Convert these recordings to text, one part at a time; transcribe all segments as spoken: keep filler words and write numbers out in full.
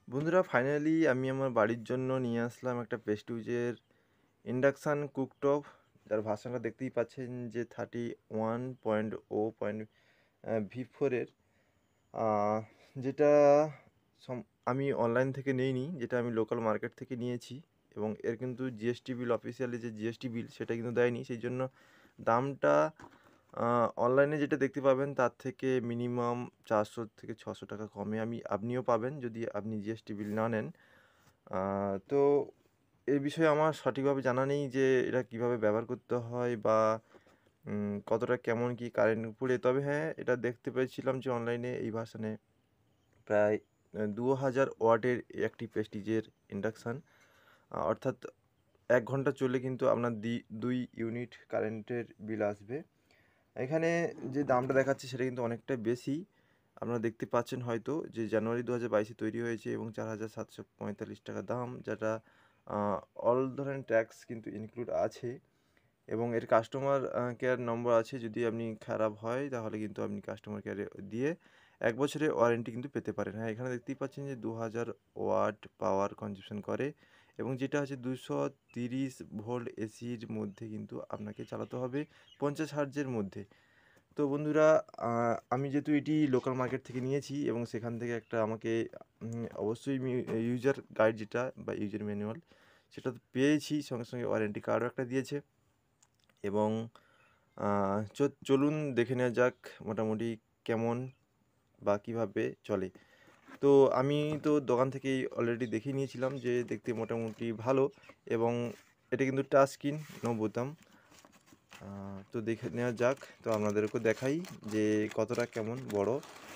বন্ধুরা ফাইনালি আমি আমার বাড়ির জন্য নিয়ে আসলাম একটা প্রেস্টিজের ইন্ডাকশান কুকটপ, যার ভার্সনটা দেখতেই পাচ্ছেন যে thirty one point O point V ফোরের, যেটা সম- আমি অনলাইন থেকে নিইনি, যেটা আমি লোকাল মার্কেট থেকে নিয়েছি। এবং এর কিন্তু জিএসটি বিল, অফিসিয়ালি যে জিএসটি বিল সেটা কিন্তু দেয়নি, সেই জন্য দামটা অনলাইনে যেটা দেখতে পাবেন তার থেকে মিনিমাম চারশো থেকে ছশো টাকা কমে আমি আপনিও পাবেন যদি আপনি জিএসটি বিল না নেন। আহ, তো এই বিষয়ে আমার সঠিকভাবে জানা নেই যে এটা কিভাবে ব্যবহার করতে হয় বা উম, কতটা কেমন কি কারেন্ট পুড়ে। তবে হ্যাঁ, এটা দেখতে পেয়েছিলাম যে অনলাইনে এই ভার্সানে প্রায় দু হাজার ওয়াটের একটি প্রেস্টিজের ইন্ডাকশান, অর্থাৎ এক ঘন্টা চললে কিন্তু আপনার দি দুই ইউনিট কারেন্টের বিল আসবে। এখানে যে দামটা দেখাচ্ছে সেটা কিন্তু অনেকটা বেশি। আপনারা দেখতে পাচ্ছেন হয়তো যে জানুয়ারি দু হাজার বাইশে তৈরি হয়েছে এবং চার হাজার সাতশো পঁয়তাল্লিশ টাকা দাম, যেটা অল ধরনের ট্যাক্স কিন্তু ইনক্লুড আছে। এবং এর কাস্টমার কেয়ার নম্বর আছে, যদি আপনি খারাপ হয় তাহলে কিন্তু আপনি কাস্টমার কেয়ারে দিয়ে এক বছরের ওয়ারেন্টি কিন্তু পেতে পারেন। হ্যাঁ, এখানে দেখতেই পাচ্ছেন যে দু হাজার ওয়াট পাওয়ার কনজিউশন করে এবং যেটা হচ্ছে দুশো তিরিশ ভোল্ট এসির মধ্যে কিন্তু আপনাকে চালাতে হবে, পঞ্চাশ হার্জের মধ্যে। তো বন্ধুরা, আহ, আমি যেহেতু এটি লোকাল মার্কেট থেকে নিয়েছি এবং সেখান থেকে একটা আমাকে উম, অবশ্যই ইউজার গাইড যেটা বা ইউজার ম্যানুয়াল সেটা তো পেয়েছি, সঙ্গে সঙ্গে ওয়ারেন্টি কার্ডও একটা দিয়েছে। এবং আহ, চ- চলুন দেখে নেওয়া যাক মোটামুটি কেমন বা কিভাবে চলে। তো আমি তো দোকান থেকেই অলরেডি দেখে নিয়েছিলাম যে দেখতে মোটামুটি ভালো, এবং এটা কিন্তু টাচ স্ক্রিন, নো বোতাম। আহ, তো দেখে নেওয়া যাক, তো আপনাদেরকেও দেখাই যে কতটা কেমন বড়।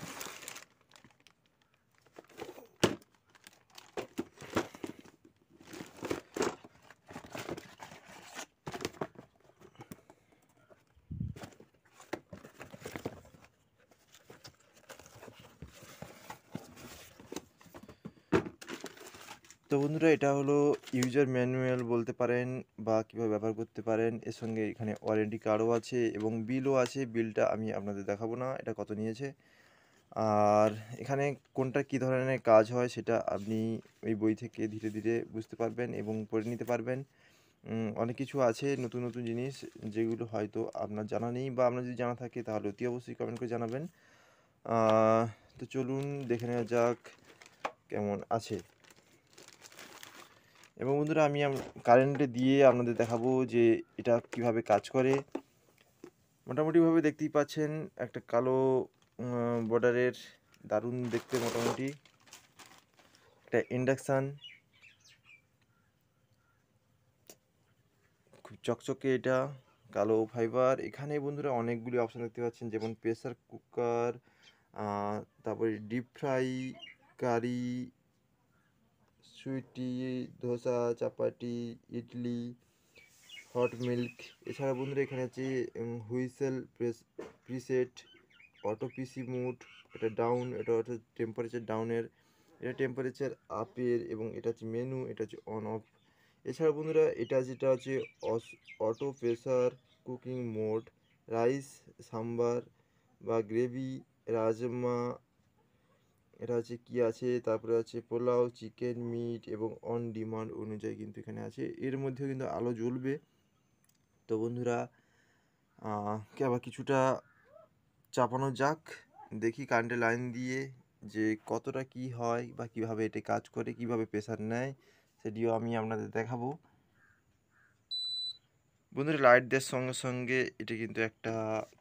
তো বন্ধুরা, এটা হলো ইউজার ম্যানুয়াল বলতে পারেন বা কীভাবে ব্যবহার করতে পারেন। এর সঙ্গে এখানে ওয়ারেন্টি কার্ডও আছে এবং বিলও আছে। বিলটা আমি আপনাদের দেখাবো না এটা কত নিয়েছে। আর এখানে কোনটা কী ধরনের কাজ হয় সেটা আপনি এই বই থেকে ধীরে ধীরে বুঝতে পারবেন এবং পড়ে নিতে পারবেন। উম, অনেক কিছু আছে, নতুন নতুন জিনিস, যেগুলো হয়তো আপনার জানা নেই, বা আপনার যদি জানা থাকে তাহলে অতি অবশ্যই কমেন্ট করে জানাবেন। আহ, তো চলুন দেখে নেওয়া যাক কেমন আছে। এবং বন্ধুরা, আমি কারেন্টে দিয়ে আপনাদের দেখাবো যে এটা কিভাবে কাজ করে। মোটামুটিভাবে দেখতেই পাচ্ছেন একটা কালো বর্ডারের, দারুণ দেখতে মোটামুটি একটা ইন্ডাকশান, খুব চকচকে এটা, কালো ফাইবার। এখানে বন্ধুরা অনেকগুলি অপশান দেখতে পাচ্ছেন, যেমন প্রেসার কুকার, তারপরে deep fry, curry, sweety, dosa, chapati, idli, hot milk. এছাড়া বন্ধুরা এখানে আছে whistle press preset, auto PC mode, এটা ডাউন, এটা হচ্ছে টেম্পারেচার ডাউনের, এটা টেম্পারেচার আপের, এবং এটা হচ্ছে মেনু, এটা হচ্ছে অন অফ। এছাড়া বন্ধুরা এটা যেটা হচ্ছে auto pressure cooking mode, rice, sambar বা গ্রেভি, রাজমা, এটা হচ্ছে কি আছে, তারপরে আছে পোলাও, চিকেন, মিট, এবং অন ডিমান্ড অনুযায়ী কিন্তু এখানে আছে। এর মধ্যেও কিন্তু আলো জ্বলবে। তো বন্ধুরা, কে আবার কিছুটা চাপানো যাক, দেখি কারেন্টের লাইন দিয়ে যে কতটা কি হয় বা কিভাবে এটা কাজ করে, কিভাবে প্রেসার নেয়, সেটিও আমি আপনাদের দেখাবো। বন্ধুরা, লাইট দেওয়ার সঙ্গে সঙ্গে এটা কিন্তু একটা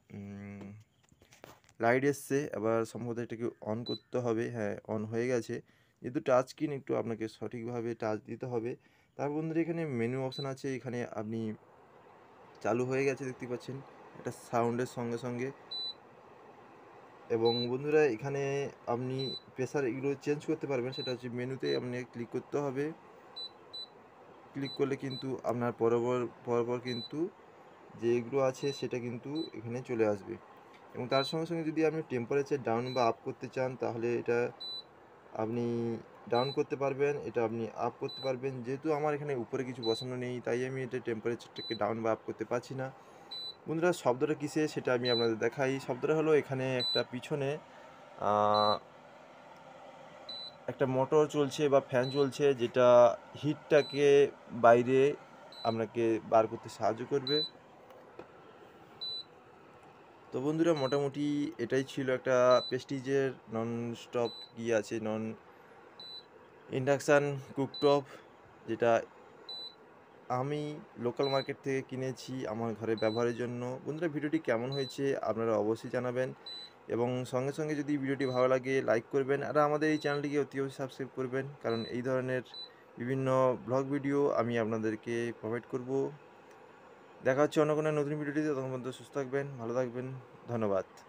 লাইট এসছে, আবার সম্ভবত এটাকে অন করতে হবে। হ্যাঁ, অন হয়ে গেছে। যেহেতু টাচ স্ক্রিন, একটু আপনাকে সঠিকভাবে টাচ দিতে হবে। তারপর বন্ধুরা এখানে মেনু অপশান আছে, এখানে আপনি চালু হয়ে গেছে দেখতে পাচ্ছেন একটা সাউন্ডের সঙ্গে সঙ্গে। এবং বন্ধুরা এখানে আপনি প্রেসার এগুলো চেঞ্জ করতে পারবেন, সেটা হচ্ছে মেনুতে আপনি ক্লিক করতে হবে। ক্লিক করলে কিন্তু আপনার পরপর পরপর কিন্তু যেগুলো আছে সেটা কিন্তু এখানে চলে আসবে। এবং তার সঙ্গে সঙ্গে যদি আপনি টেম্পারেচার ডাউন বা আপ করতে চান তাহলে এটা আপনি ডাউন করতে পারবেন, এটা আপনি আপ করতে পারবেন। যেহেতু আমার এখানে উপরে কিছু বসানো নেই, তাই আমি এটা টেম্পারেচারটাকে ডাউন বা আপ করতে পারছি না। বন্ধুরা, শব্দটা কিসে সেটা আমি আপনাদের দেখাই। শব্দটা হলো এখানে একটা পিছনে একটা মোটর চলছে বা ফ্যান চলছে, যেটা হিটটাকে বাইরে আপনাকে বার করতে সাহায্য করবে। তো বন্ধুরা, মোটামুটি এটাই ছিল একটা প্রেস্টিজের নন স্টপ কি আছে নন ইন্ডাকশান কুকটপ, যেটা আমি লোকাল মার্কেট থেকে কিনেছি আমার ঘরে ব্যবহারের জন্য। বন্ধুরা, ভিডিওটি কেমন হয়েছে আপনারা অবশ্যই জানাবেন, এবং সঙ্গে সঙ্গে যদি ভিডিওটি ভালো লাগে লাইক করবেন, আর আমাদের এই চ্যানেলটিকে অতি অবশ্যই সাবস্ক্রাইব করবেন, কারণ এই ধরনের বিভিন্ন ব্লগ ভিডিও আমি আপনাদেরকে প্রোভাইড করব। দেখা হচ্ছে অন্য কোনো নতুন ভিডিওটিতে। তখন পর্যন্ত সুস্থ থাকবেন, ভালো থাকবেন, ধন্যবাদ।